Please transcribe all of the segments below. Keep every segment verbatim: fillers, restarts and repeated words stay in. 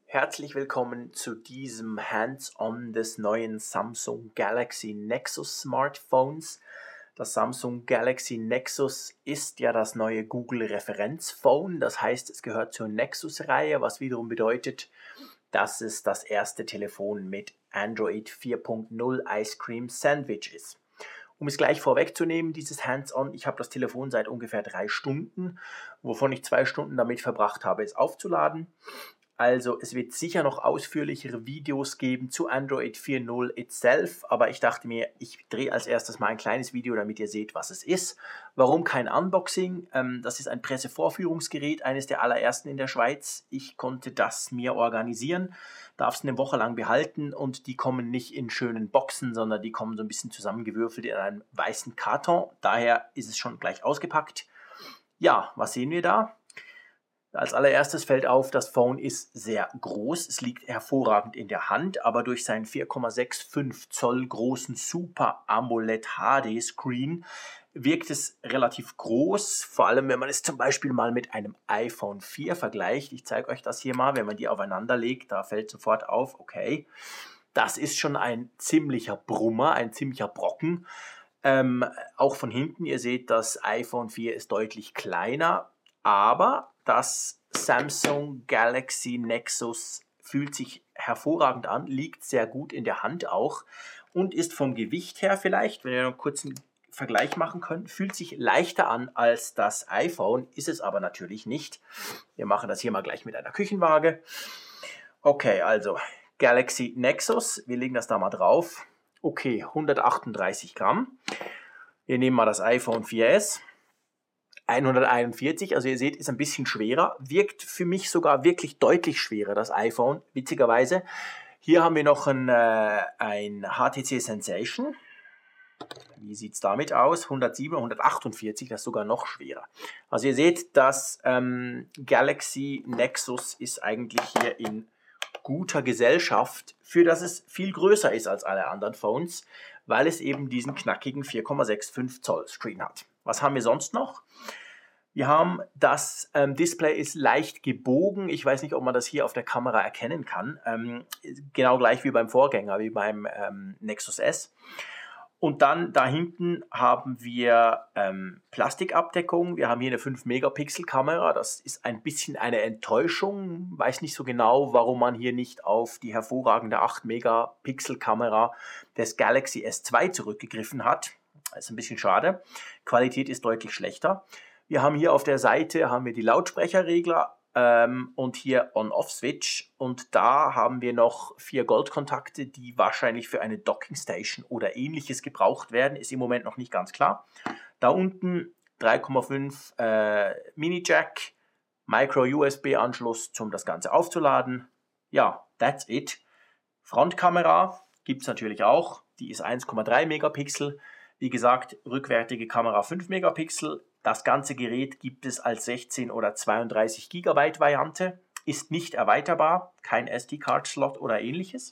Herzlich willkommen zu diesem Hands-on des neuen Samsung Galaxy Nexus Smartphones. Das Samsung Galaxy Nexus ist ja das neue Google-Referenzphone. Das heißt, es gehört zur Nexus-Reihe, was wiederum bedeutet, dass es das erste Telefon mit Android vier Punkt null Ice Cream Sandwich ist. Um es gleich vorwegzunehmen, dieses Hands-on, ich habe das Telefon seit ungefähr drei Stunden, wovon ich zwei Stunden damit verbracht habe, es aufzuladen. Also es wird sicher noch ausführlichere Videos geben zu Android vier Punkt null itself, aber ich dachte mir, ich drehe als erstes mal ein kleines Video, damit ihr seht, was es ist. Warum kein Unboxing? Ähm, das ist ein Pressevorführungsgerät, eines der allerersten in der Schweiz. Ich konnte das mir organisieren, darf es eine Woche lang behalten und die kommen nicht in schönen Boxen, sondern die kommen so ein bisschen zusammengewürfelt in einem weißen Karton. Daher ist es schon gleich ausgepackt. Ja, was sehen wir da? Als allererstes fällt auf, das Phone ist sehr groß, es liegt hervorragend in der Hand, aber durch seinen vier Komma fünfundsechzig Zoll großen Super AMOLED H D Screen wirkt es relativ groß, vor allem wenn man es zum Beispiel mal mit einem iPhone vier vergleicht. Ich zeige euch das hier mal, wenn man die aufeinander legt, da fällt sofort auf, okay, das ist schon ein ziemlicher Brummer, ein ziemlicher Brocken. Ähm, auch von hinten, ihr seht, das iPhone vier ist deutlich kleiner, aber das Samsung Galaxy Nexus fühlt sich hervorragend an, liegt sehr gut in der Hand auch und ist vom Gewicht her vielleicht, wenn wir noch kurz einen Vergleich machen können, fühlt sich leichter an als das iPhone, ist es aber natürlich nicht. Wir machen das hier mal gleich mit einer Küchenwaage. Okay, also Galaxy Nexus, wir legen das da mal drauf. Okay, hundertachtunddreißig Gramm. Wir nehmen mal das iPhone vier S. hunderteinundvierzig, also ihr seht, ist ein bisschen schwerer, wirkt für mich sogar wirklich deutlich schwerer, das iPhone, witzigerweise. Hier haben wir noch ein, äh, ein H T C Sensation. Wie sieht es damit aus? hundertsieben, hundertachtundvierzig, das ist sogar noch schwerer. Also ihr seht, das ähm, Galaxy Nexus ist eigentlich hier in guter Gesellschaft, für das es viel größer ist als alle anderen Phones, weil es eben diesen knackigen vier Komma fünfundsechzig Zoll Screen hat. Was haben wir sonst noch? Wir haben das ähm, Display ist leicht gebogen. Ich weiß nicht, ob man das hier auf der Kamera erkennen kann. Ähm, genau gleich wie beim Vorgänger, wie beim ähm, Nexus S. Und dann da hinten haben wir ähm, Plastikabdeckung. Wir haben hier eine fünf Megapixel Kamera. Das ist ein bisschen eine Enttäuschung. Weiß nicht so genau, warum man hier nicht auf die hervorragende acht Megapixel Kamera des Galaxy S zwei zurückgegriffen hat. Das ist ein bisschen schade. Qualität ist deutlich schlechter. Wir haben hier auf der Seite haben wir die Lautsprecherregler ähm, und hier On-Off-Switch. Und da haben wir noch vier Goldkontakte, die wahrscheinlich für eine Dockingstation oder ähnliches gebraucht werden. Ist im Moment noch nicht ganz klar. Da unten drei Komma fünf äh, Mini-Jack, Micro-U S B-Anschluss, um das Ganze aufzuladen. Ja, that's it. Frontkamera gibt es natürlich auch. Die ist eins Komma drei Megapixel. Wie gesagt, rückwärtige Kamera fünf Megapixel. Das ganze Gerät gibt es als sechzehn oder zweiunddreißig Gigabyte Variante. Ist nicht erweiterbar, kein S D-Card-Slot oder ähnliches.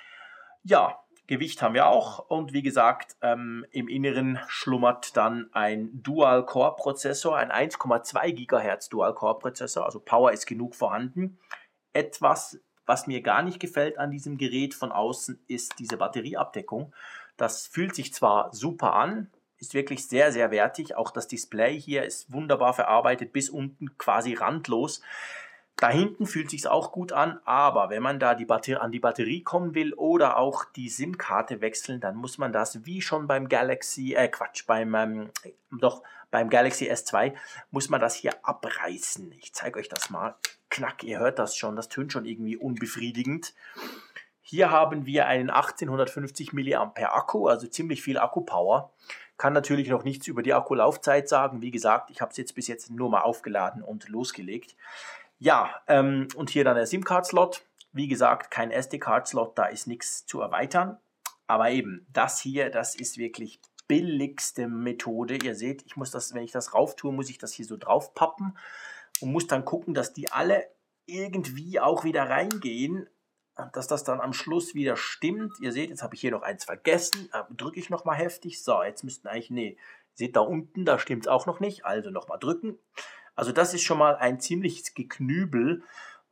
Ja, Gewicht haben wir auch. Und wie gesagt, ähm, im Inneren schlummert dann ein Dual-Core-Prozessor, ein eins Komma zwei Gigahertz Dual-Core-Prozessor. Also Power ist genug vorhanden. Etwas, was mir gar nicht gefällt an diesem Gerät von außen, ist diese Batterieabdeckung. Das fühlt sich zwar super an, ist wirklich sehr, sehr wertig. Auch das Display hier ist wunderbar verarbeitet, bis unten quasi randlos. Da hinten fühlt sich auch gut an, aber wenn man da die Batter- an die Batterie kommen will oder auch die SIM-Karte wechseln, dann muss man das wie schon beim Galaxy, äh Quatsch, beim, ähm, doch, beim Galaxy S zwei, muss man das hier abreißen. Ich zeige euch das mal. Knack, ihr hört das schon, das tönt schon irgendwie unbefriedigend. Hier haben wir einen achtzehnhundertfünfzig Milliampere Akku, also ziemlich viel Akkupower. Kann natürlich noch nichts über die Akkulaufzeit sagen. Wie gesagt, ich habe es jetzt bis jetzt nur mal aufgeladen und losgelegt. Ja, ähm, und hier dann der SIM-Card-Slot. Wie gesagt, kein S D-Card-Slot, da ist nichts zu erweitern. Aber eben, das hier, das ist wirklich billigste Methode. Ihr seht, ich muss das, wenn ich das rauf tue, muss ich das hier so drauf pappen und muss dann gucken, dass die alle irgendwie auch wieder reingehen, dass das dann am Schluss wieder stimmt. Ihr seht, jetzt habe ich hier noch eins vergessen. Drücke ich nochmal heftig. So, jetzt müssten eigentlich, nee, seht da unten, da stimmt es auch noch nicht. Also nochmal drücken. Also das ist schon mal ein ziemliches Geknübel.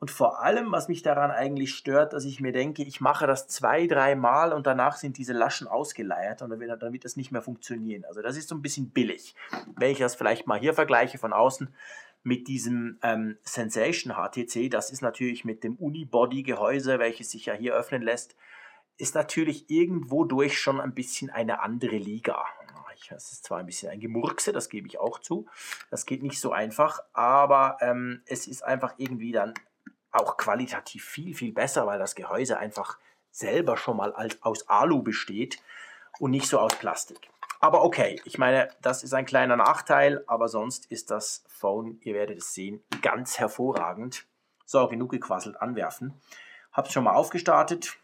Und vor allem, was mich daran eigentlich stört, dass ich mir denke, ich mache das zwei, drei Mal und danach sind diese Laschen ausgeleiert und dann wird, dann wird das nicht mehr funktionieren. Also das ist so ein bisschen billig. Wenn ich das vielleicht mal hier vergleiche von außen mit diesem ähm, Sensation H T C, das ist natürlich mit dem Unibody-Gehäuse, welches sich ja hier öffnen lässt, ist natürlich irgendwo durch schon ein bisschen eine andere Liga. Das ist zwar ein bisschen ein Gemurkse, das gebe ich auch zu. Das geht nicht so einfach, aber ähm, es ist einfach irgendwie dann auch qualitativ viel, viel besser, weil das Gehäuse einfach selber schon mal als, aus Alu besteht und nicht so aus Plastik. Aber okay, ich meine, das ist ein kleiner Nachteil, aber sonst ist das Phone, ihr werdet es sehen, ganz hervorragend. So, genug gequasselt, anwerfen. Habe es schon mal aufgestartet.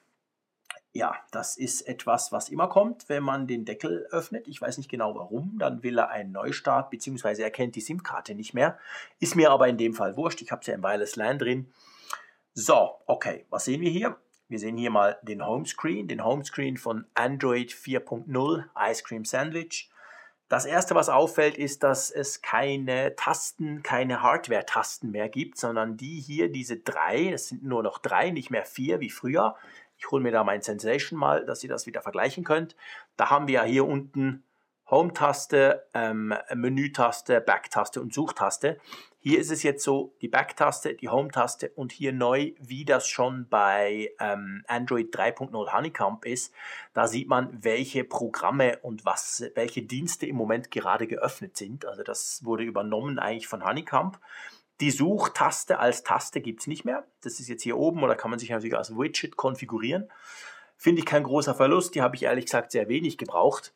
Ja, das ist etwas, was immer kommt, wenn man den Deckel öffnet. Ich weiß nicht genau warum. Dann will er einen Neustart, beziehungsweise er kennt die SIM-Karte nicht mehr. Ist mir aber in dem Fall wurscht. Ich habe es ja im Wireless LAN drin. So, okay, was sehen wir hier? Wir sehen hier mal den Homescreen, den Homescreen von Android vier Punkt null Ice Cream Sandwich. Das erste, was auffällt, ist, dass es keine Tasten, keine Hardware-Tasten mehr gibt, sondern die hier, diese drei, es sind nur noch drei, nicht mehr vier wie früher. Ich hole mir da mein Sensation mal, dass ihr das wieder vergleichen könnt. Da haben wir ja hier unten Home-Taste, ähm, Menü-Taste, Back-Taste und Suchtaste. Hier ist es jetzt so, die Back-Taste, die Home-Taste und hier neu, wie das schon bei ähm, Android drei Punkt null Honeycomb ist. Da sieht man, welche Programme und was, welche Dienste im Moment gerade geöffnet sind. Also das wurde übernommen eigentlich von Honeycomb. Die Suchtaste als Taste gibt es nicht mehr. Das ist jetzt hier oben oder kann man sich natürlich als Widget konfigurieren. Finde ich kein großer Verlust, die habe ich ehrlich gesagt sehr wenig gebraucht.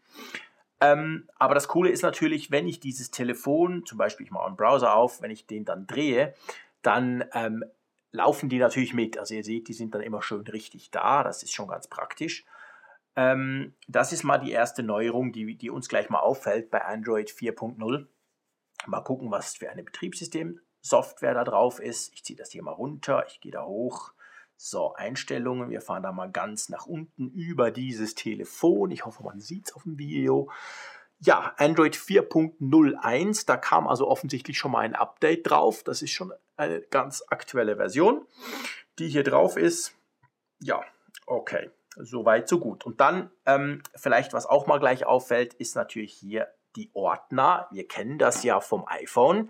Ähm, aber das Coole ist natürlich, wenn ich dieses Telefon, zum Beispiel ich mache einen Browser auf, wenn ich den dann drehe, dann ähm, laufen die natürlich mit. Also ihr seht, die sind dann immer schön richtig da, das ist schon ganz praktisch. Ähm, das ist mal die erste Neuerung, die, die uns gleich mal auffällt bei Android vier Punkt null. Mal gucken, was für eine Betriebssystemsoftware da drauf ist. Ich ziehe das hier mal runter, ich gehe da hoch. So, Einstellungen, wir fahren da mal ganz nach unten über dieses Telefon. Ich hoffe, man sieht es auf dem Video. Ja, Android vier Punkt null eins, da kam also offensichtlich schon mal ein Update drauf. Das ist schon eine ganz aktuelle Version, die hier drauf ist. Ja, okay, soweit, so gut. Und dann ähm, vielleicht, was auch mal gleich auffällt, ist natürlich hier die Ordner. Wir kennen das ja vom iPhone.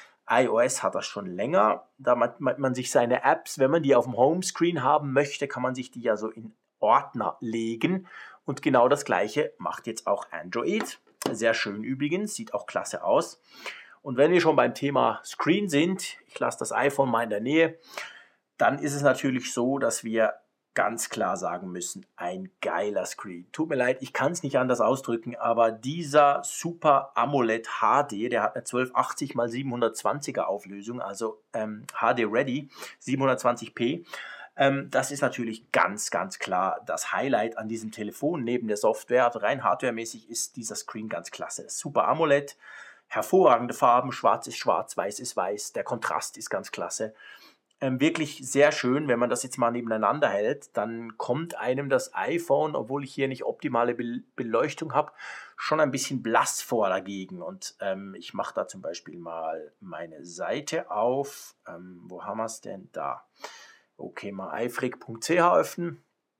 iOS hat das schon länger. Da man, man sich seine Apps, wenn man die auf dem Homescreen haben möchte, kann man sich die ja so in Ordner legen. Und genau das Gleiche macht jetzt auch Android. Sehr schön übrigens, sieht auch klasse aus. Und wenn wir schon beim Thema Screen sind, ich lasse das iPhone mal in der Nähe, dann ist es natürlich so, dass wir ganz klar sagen müssen, ein geiler Screen. Tut mir leid, ich kann es nicht anders ausdrücken, aber dieser Super AMOLED H D, der hat eine zwölfhundertachtzig mal siebenhundertzwanziger Auflösung, also ähm, H D Ready, siebenhundertzwanzig p. Ähm, das ist natürlich ganz, ganz klar das Highlight an diesem Telefon neben der Software. Also rein hardwaremäßig ist dieser Screen ganz klasse. Super AMOLED, hervorragende Farben, schwarz ist schwarz, weiß ist weiß, der Kontrast ist ganz klasse. Ähm, wirklich sehr schön, wenn man das jetzt mal nebeneinander hält, dann kommt einem das iPhone, obwohl ich hier nicht optimale Be- Beleuchtung habe, schon ein bisschen blass vor dagegen. Und ähm, ich mache da zum Beispiel mal meine Seite auf. Ähm, wo haben wir es denn? Da. Okay, mal eifrig punkt c h öffnen.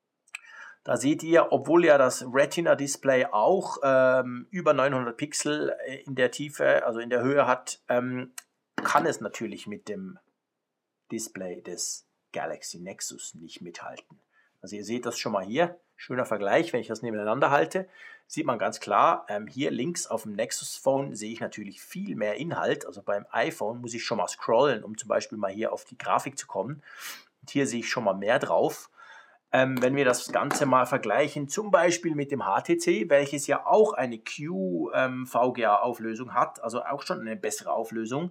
Da seht ihr, obwohl ja das Retina-Display auch ähm, über neunhundert Pixel in der Tiefe, also in der Höhe hat, ähm, kann es natürlich mit dem Display des Galaxy Nexus nicht mithalten. Also ihr seht das schon mal hier, schöner Vergleich, wenn ich das nebeneinander halte, sieht man ganz klar, ähm, hier links auf dem Nexus Phone sehe ich natürlich viel mehr Inhalt, also beim iPhone muss ich schon mal scrollen, um zum Beispiel mal hier auf die Grafik zu kommen. Und hier sehe ich schon mal mehr drauf. Ähm, wenn wir das Ganze mal vergleichen, zum Beispiel mit dem H T C, welches ja auch eine Q V G A-Auflösung hat, also auch schon eine bessere Auflösung,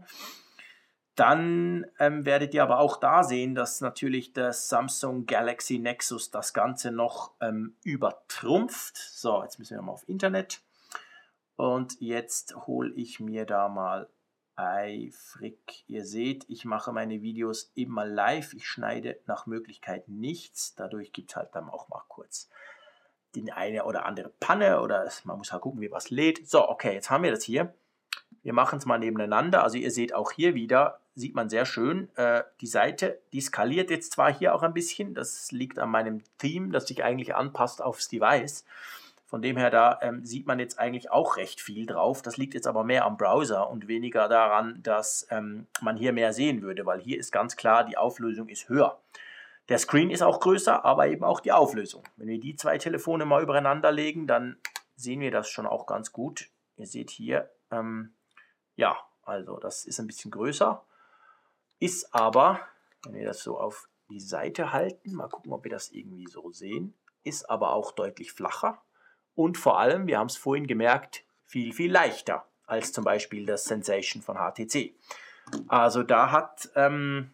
dann ähm, werdet ihr aber auch da sehen, dass natürlich der Samsung Galaxy Nexus das Ganze noch ähm, übertrumpft. So, jetzt müssen wir mal auf Internet. Und jetzt hole ich mir da mal eifrig. Ihr seht, ich mache meine Videos immer live. Ich schneide nach Möglichkeit nichts. Dadurch gibt es halt dann auch mal kurz die eine oder andere Panne. Oder man muss halt gucken, wie was lädt. So, okay, jetzt haben wir das hier. Wir machen es mal nebeneinander. Also ihr seht auch hier wieder, sieht man sehr schön, äh, die Seite, die skaliert jetzt zwar hier auch ein bisschen. Das liegt an meinem Theme, das sich eigentlich anpasst aufs Device. Von dem her, da ähm, sieht man jetzt eigentlich auch recht viel drauf. Das liegt jetzt aber mehr am Browser und weniger daran, dass ähm, man hier mehr sehen würde, weil hier ist ganz klar, die Auflösung ist höher. Der Screen ist auch größer, aber eben auch die Auflösung. Wenn wir die zwei Telefone mal übereinander legen, dann sehen wir das schon auch ganz gut. Ihr seht hier, ähm, ja, also das ist ein bisschen größer, ist aber, wenn wir das so auf die Seite halten, mal gucken, ob wir das irgendwie so sehen, ist aber auch deutlich flacher. Und vor allem, wir haben es vorhin gemerkt, viel, viel leichter als zum Beispiel das Sensation von H T C. Also da hat, ähm,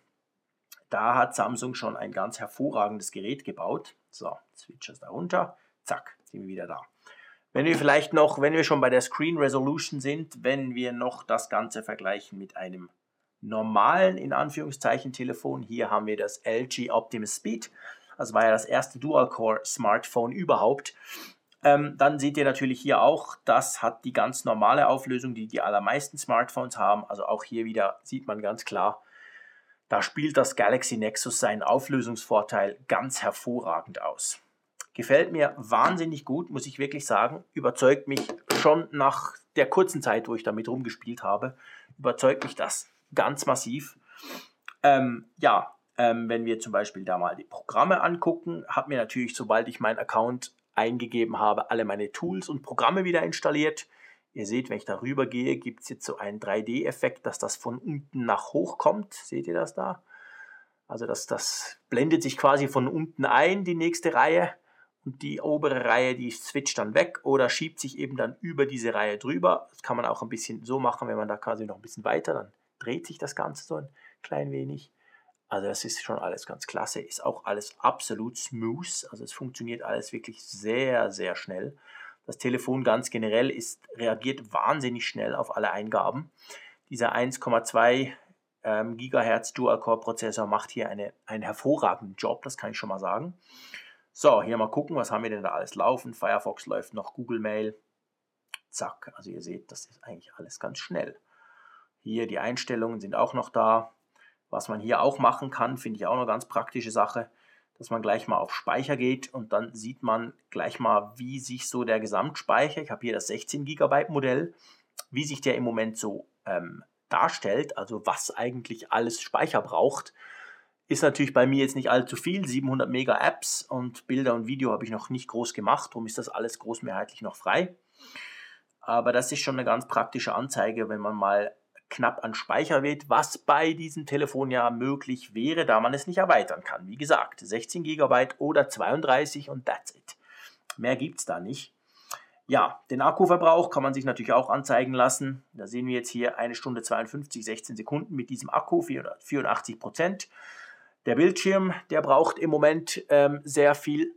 da hat Samsung schon ein ganz hervorragendes Gerät gebaut. So, switch das da runter, zack, sind wir wieder da. Wenn wir vielleicht noch, wenn wir schon bei der Screen Resolution sind, wenn wir noch das Ganze vergleichen mit einem normalen, in Anführungszeichen, Telefon. Hier haben wir das L G Optimus Speed. Das war ja das erste Dual-Core-Smartphone überhaupt. Ähm, dann seht ihr natürlich hier auch, das hat die ganz normale Auflösung, die die allermeisten Smartphones haben. Also auch hier wieder sieht man ganz klar, da spielt das Galaxy Nexus seinen Auflösungsvorteil ganz hervorragend aus. Gefällt mir wahnsinnig gut, muss ich wirklich sagen. Überzeugt mich schon nach der kurzen Zeit, wo ich damit rumgespielt habe, überzeugt mich das ganz massiv. Ähm, ja, ähm, wenn wir zum Beispiel da mal die Programme angucken, habe mir natürlich, sobald ich meinen Account eingegeben habe, alle meine Tools und Programme wieder installiert. Ihr seht, wenn ich da rüber gehe, gibt es jetzt so einen drei D-Effekt, dass das von unten nach hoch kommt. Seht ihr das da? Also das, das blendet sich quasi von unten ein, die nächste Reihe. Und die obere Reihe, die switcht dann weg oder schiebt sich eben dann über diese Reihe drüber. Das kann man auch ein bisschen so machen, wenn man da quasi noch ein bisschen weiter, dann dreht sich das Ganze so ein klein wenig. Also das ist schon alles ganz klasse, ist auch alles absolut smooth, also es funktioniert alles wirklich sehr, sehr schnell. Das Telefon ganz generell ist, reagiert wahnsinnig schnell auf alle Eingaben. Dieser eins Komma zwei ähm, Gigahertz Dual-Core-Prozessor macht hier eine, einen hervorragenden Job, das kann ich schon mal sagen. So, hier mal gucken, was haben wir denn da alles laufen. Firefox läuft noch, Google Mail, zack, also ihr seht, das ist eigentlich alles ganz schnell. Hier die Einstellungen sind auch noch da. Was man hier auch machen kann, finde ich auch eine ganz praktische Sache, dass man gleich mal auf Speicher geht und dann sieht man gleich mal, wie sich so der Gesamtspeicher, ich habe hier das sechzehn Gigabyte Modell, wie sich der im Moment so ähm, darstellt, also was eigentlich alles Speicher braucht. Ist natürlich bei mir jetzt nicht allzu viel, siebenhundert Mega Apps und Bilder und Video habe ich noch nicht groß gemacht, darum ist das alles großmehrheitlich noch frei. Aber das ist schon eine ganz praktische Anzeige, wenn man mal knapp an Speicher wird, was bei diesem Telefon ja möglich wäre, da man es nicht erweitern kann. Wie gesagt, sechzehn Gigabyte oder zweiunddreißig und that's it. Mehr gibt es da nicht. Ja, den Akkuverbrauch kann man sich natürlich auch anzeigen lassen. Da sehen wir jetzt hier eine Stunde zweiundfünfzig, sechzehn Sekunden mit diesem Akku, vierundachtzig Prozent. Der Bildschirm, der braucht im Moment ähm, sehr viel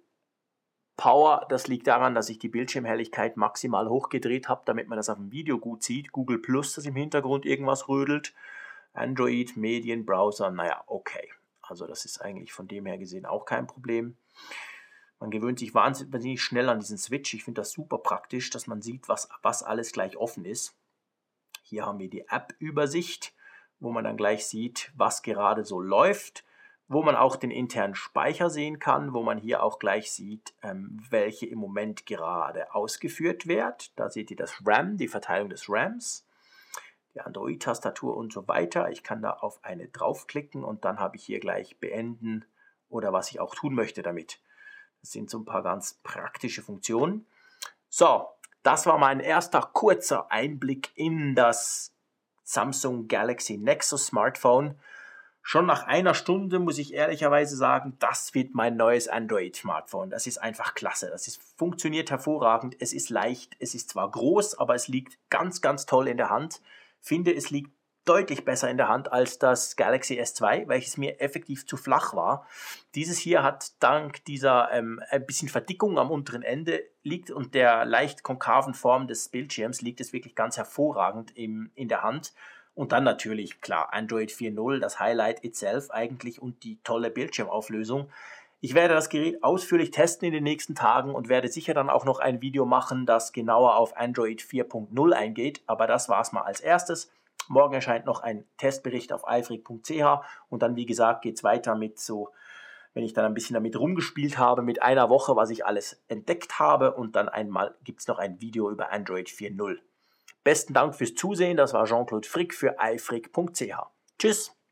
Power. Das liegt daran, dass ich die Bildschirmhelligkeit maximal hochgedreht habe, damit man das auf dem Video gut sieht. Google Plus, das im Hintergrund irgendwas rödelt. Android, Medien, Browser, naja, okay. Also das ist eigentlich von dem her gesehen auch kein Problem. Man gewöhnt sich wahnsinnig schnell an diesen Switch. Ich finde das super praktisch, dass man sieht, was, was alles gleich offen ist. Hier haben wir die App-Übersicht, wo man dann gleich sieht, was gerade so läuft, wo man auch den internen Speicher sehen kann, wo man hier auch gleich sieht, ähm, welche im Moment gerade ausgeführt wird. Da seht ihr das RAM, die Verteilung des RAMs, die Android-Tastatur und so weiter. Ich kann da auf eine draufklicken und dann habe ich hier gleich beenden oder was ich auch tun möchte damit. Das sind so ein paar ganz praktische Funktionen. So, das war mein erster kurzer Einblick in das Samsung Galaxy Nexus Smartphone. Schon nach einer Stunde muss ich ehrlicherweise sagen, das wird mein neues Android-Smartphone. Das ist einfach klasse. Das ist, funktioniert hervorragend. Es ist leicht. Es ist zwar groß, aber es liegt ganz, ganz toll in der Hand. Finde, es liegt deutlich besser in der Hand als das Galaxy S zwei, welches mir effektiv zu flach war. Dieses hier hat dank dieser ähm, ein bisschen Verdickung am unteren Ende liegt und der leicht konkaven Form des Bildschirms liegt es wirklich ganz hervorragend im, in der Hand. Und dann natürlich, klar, Android vier Punkt null, das Highlight itself eigentlich und die tolle Bildschirmauflösung. Ich werde das Gerät ausführlich testen in den nächsten Tagen und werde sicher dann auch noch ein Video machen, das genauer auf Android vier Punkt null eingeht, aber das war es mal als erstes. Morgen erscheint noch ein Testbericht auf eifrig punkt c h und dann, wie gesagt, geht es weiter mit so, wenn ich dann ein bisschen damit rumgespielt habe, mit einer Woche, was ich alles entdeckt habe, und dann einmal gibt es noch ein Video über Android vier Punkt null. Besten Dank fürs Zusehen, das war Jean-Claude Frick für eifrig punkt c h. Tschüss!